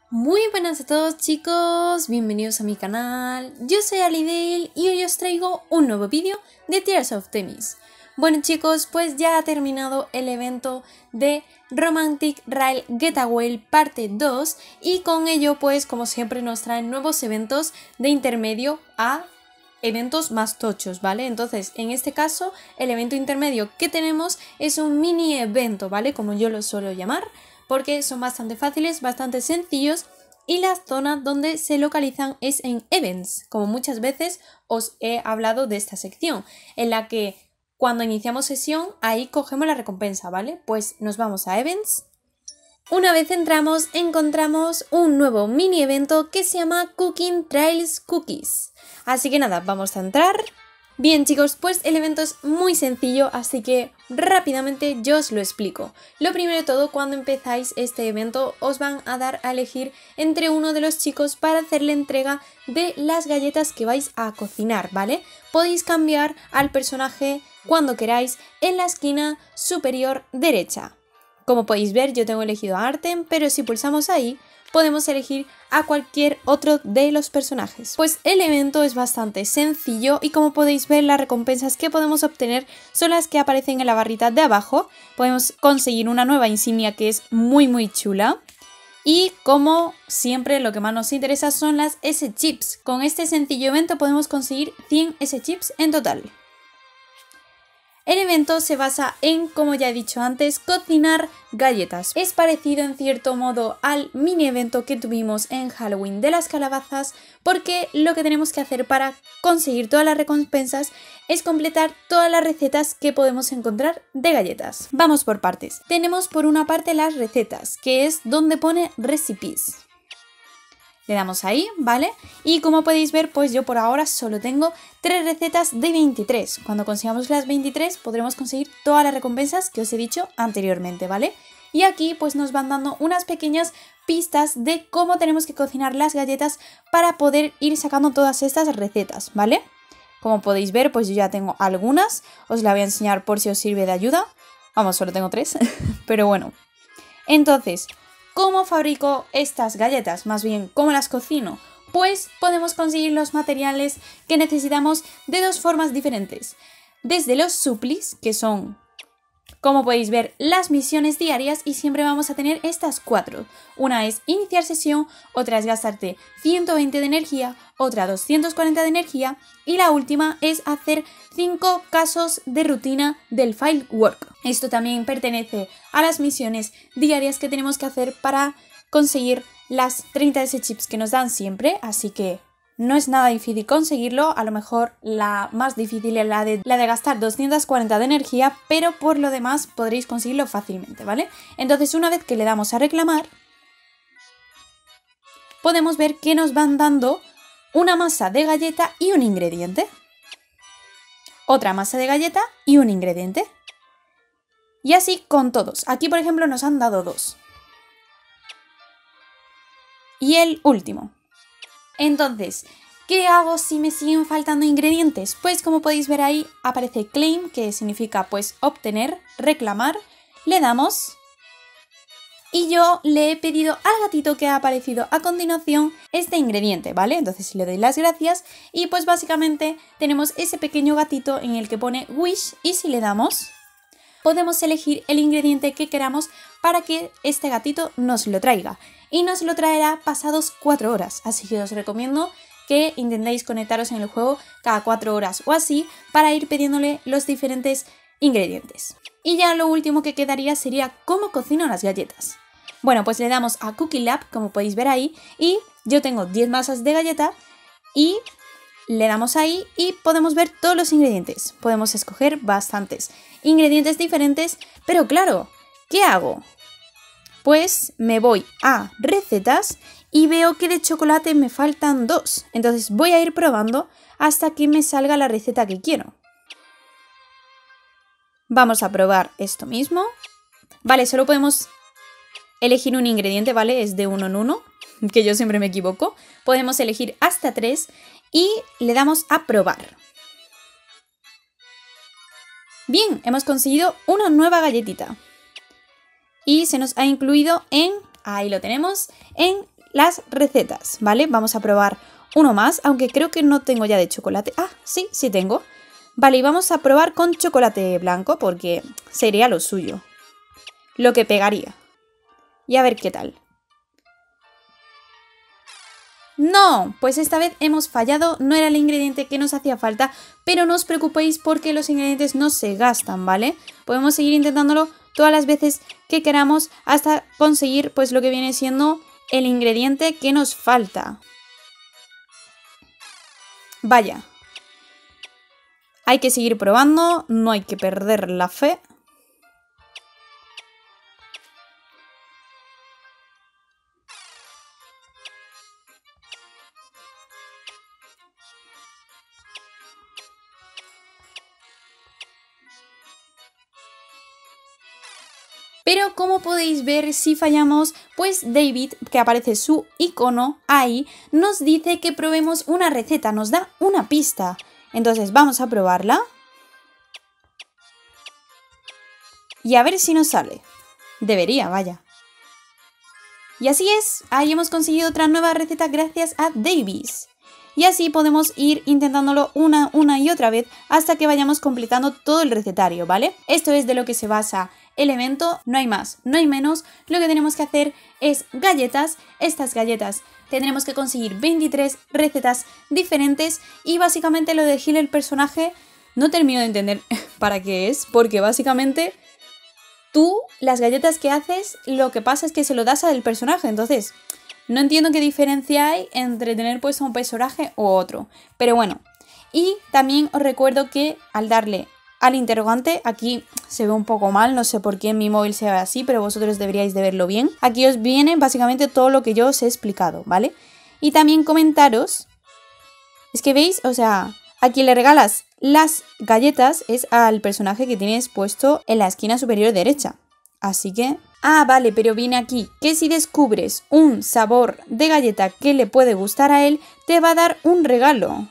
Muy buenas a todos chicos, bienvenidos a mi canal. Yo soy Alidale y hoy os traigo un nuevo vídeo de Tears of Themis. Bueno chicos, pues ya ha terminado el evento de Romantic Rail Getaway parte 2 y con ello pues como siempre nos traen nuevos eventos de intermedio a eventos más tochos, ¿vale? Entonces, en este caso, el evento intermedio que tenemos es un mini evento, ¿vale? Como yo lo suelo llamar, porque son bastante fáciles, bastante sencillos y la zona donde se localizan es en Events, como muchas veces os he hablado de esta sección, en la que cuando iniciamos sesión, ahí cogemos la recompensa, ¿vale? Pues nos vamos a Events. Una vez entramos, encontramos un nuevo mini evento que se llama Cooking Trails Cookies. Así que nada, vamos a entrar. Bien chicos, pues el evento es muy sencillo, así que rápidamente yo os lo explico. Lo primero de todo, cuando empezáis este evento, os van a dar a elegir entre uno de los chicos para hacerle entrega de las galletas que vais a cocinar, ¿vale? Podéis cambiar al personaje cuando queráis en la esquina superior derecha. Como podéis ver, yo tengo elegido a Artem, pero si pulsamos ahí, podemos elegir a cualquier otro de los personajes. Pues el evento es bastante sencillo y como podéis ver, las recompensas que podemos obtener son las que aparecen en la barrita de abajo. Podemos conseguir una nueva insignia que es muy chula. Y como siempre, lo que más nos interesa son las S-Chips. Con este sencillo evento podemos conseguir 100 S-Chips en total. El evento se basa en, como ya he dicho antes, cocinar galletas. Es parecido en cierto modo al mini evento que tuvimos en Halloween de las calabazas, porque lo que tenemos que hacer para conseguir todas las recompensas es completar todas las recetas que podemos encontrar de galletas. Vamos por partes. Tenemos por una parte las recetas, que es donde pone recipes. Le damos ahí, ¿vale? Y como podéis ver, pues yo por ahora solo tengo 3 recetas de 23. Cuando consigamos las 23 podremos conseguir todas las recompensas que os he dicho anteriormente, ¿vale? Y aquí pues nos van dando unas pequeñas pistas de cómo tenemos que cocinar las galletas para poder ir sacando todas estas recetas, ¿vale? Como podéis ver, pues yo ya tengo algunas. Os la voy a enseñar por si os sirve de ayuda. Vamos, solo tengo 3, pero bueno. Entonces, ¿cómo fabrico estas galletas? Más bien, ¿cómo las cocino? Pues podemos conseguir los materiales que necesitamos de dos formas diferentes. Desde los suplis, que son, como podéis ver, las misiones diarias, y siempre vamos a tener estas 4. Una es iniciar sesión, otra es gastarte 120 de energía, otra 240 de energía y la última es hacer 5 casos de rutina del file work. Esto también pertenece a las misiones diarias que tenemos que hacer para conseguir las 30 S-Chips que nos dan siempre, así que no es nada difícil conseguirlo. A lo mejor la más difícil es la de gastar 240 de energía, pero por lo demás podréis conseguirlo fácilmente, ¿vale? Entonces, una vez que le damos a reclamar, podemos ver que nos van dando una masa de galleta y un ingrediente. Otra masa de galleta y un ingrediente. Y así con todos. Aquí, por ejemplo, nos han dado 2. Y el último. Entonces, ¿qué hago si me siguen faltando ingredientes? Pues como podéis ver ahí aparece claim, que significa pues obtener, reclamar. Le damos y yo le he pedido al gatito que ha aparecido a continuación este ingrediente, ¿vale? Entonces le doy las gracias y pues básicamente tenemos ese pequeño gatito en el que pone wish, y si le damos podemos elegir el ingrediente que queramos para que este gatito nos lo traiga. Y nos lo traerá pasados 4 horas, así que os recomiendo que intentéis conectaros en el juego cada 4 horas o así para ir pidiéndole los diferentes ingredientes. Y ya lo último que quedaría sería cómo cocino las galletas. Bueno, pues le damos a Cookie Lab, como podéis ver ahí, y yo tengo 10 masas de galleta y le damos ahí y podemos ver todos los ingredientes. Podemos escoger bastantes ingredientes diferentes, pero claro, ¿qué hago? Pues me voy a recetas y veo que de chocolate me faltan 2. Entonces voy a ir probando hasta que me salga la receta que quiero. Vamos a probar esto mismo. Vale, solo podemos elegir un ingrediente, ¿vale? Es de 1 en 1, que yo siempre me equivoco. Podemos elegir hasta 3 y le damos a probar. Bien, hemos conseguido una nueva galletita. Y se nos ha incluido en, ahí lo tenemos, en las recetas, ¿vale? Vamos a probar uno más, aunque creo que no tengo ya de chocolate. Ah, sí, sí tengo. Vale, y vamos a probar con chocolate blanco porque sería lo suyo. Lo que pegaría. Y a ver qué tal. No, pues esta vez hemos fallado, no era el ingrediente que nos hacía falta, pero no os preocupéis porque los ingredientes no se gastan, ¿vale? Podemos seguir intentándolo todas las veces que queramos hasta conseguir pues lo que viene siendo el ingrediente que nos falta. Vaya. Hay que seguir probando, no hay que perder la fe. Pero como podéis ver, si fallamos, pues David, que aparece su icono ahí, nos dice que probemos una receta, nos da una pista. Entonces vamos a probarla. Y a ver si nos sale. Debería, vaya. Y así es, ahí hemos conseguido otra nueva receta gracias a Davis. Y así podemos ir intentándolo una y otra vez hasta que vayamos completando todo el recetario, ¿vale? Esto es de lo que se basa el evento, no hay más, no hay menos. Lo que tenemos que hacer es galletas. Estas galletas tendremos que conseguir 23 recetas diferentes y básicamente lo de elegir el personaje no termino de entender para qué es, porque básicamente tú las galletas que haces lo que pasa es que se lo das al personaje, entonces no entiendo qué diferencia hay entre tener puesto un personaje u otro, pero bueno. Y también os recuerdo que al darle al interrogante, aquí se ve un poco mal, no sé por qué en mi móvil se ve así, pero vosotros deberíais de verlo bien. Aquí os viene básicamente todo lo que yo os he explicado, ¿vale? Y también comentaros, es que veis, o sea, a quien le regalas las galletas es al personaje que tienes puesto en la esquina superior derecha. Así que... Ah, vale, pero viene aquí que si descubres un sabor de galleta que le puede gustar a él, te va a dar un regalo.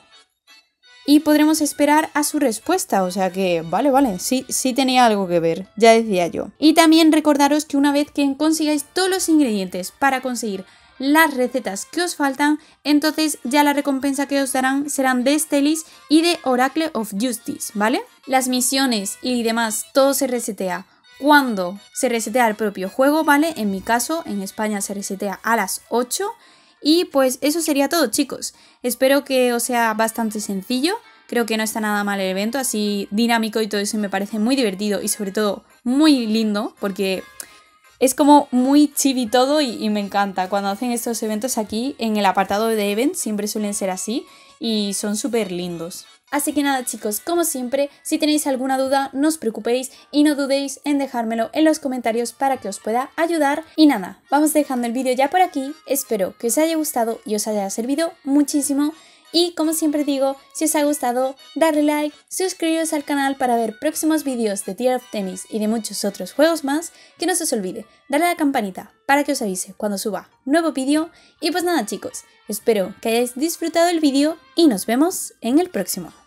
Y podremos esperar a su respuesta, o sea que, vale, sí tenía algo que ver, ya decía yo. Y también recordaros que una vez que consigáis todos los ingredientes para conseguir las recetas que os faltan, entonces ya la recompensa que os darán serán de Stelis y de Oracle of Justice, ¿vale? Las misiones y demás, todo se resetea cuando se resetea el propio juego, ¿vale? En mi caso, en España se resetea a las 8. Y pues eso sería todo, chicos. Espero que os sea bastante sencillo. Creo que no está nada mal el evento, así dinámico y todo eso me parece muy divertido y sobre todo muy lindo porque es como muy chibi todo y me encanta. Cuando hacen estos eventos aquí en el apartado de events siempre suelen ser así y son súper lindos. Así que nada, chicos, como siempre, si tenéis alguna duda, no os preocupéis y no dudéis en dejármelo en los comentarios para que os pueda ayudar. Y nada, vamos dejando el vídeo ya por aquí, espero que os haya gustado y os haya servido muchísimo. Y como siempre digo, si os ha gustado, darle like, suscribiros al canal para ver próximos vídeos de Tears of Themis y de muchos otros juegos más. Que no se os olvide, darle a la campanita para que os avise cuando suba nuevo vídeo. Y pues nada, chicos, espero que hayáis disfrutado el vídeo y nos vemos en el próximo.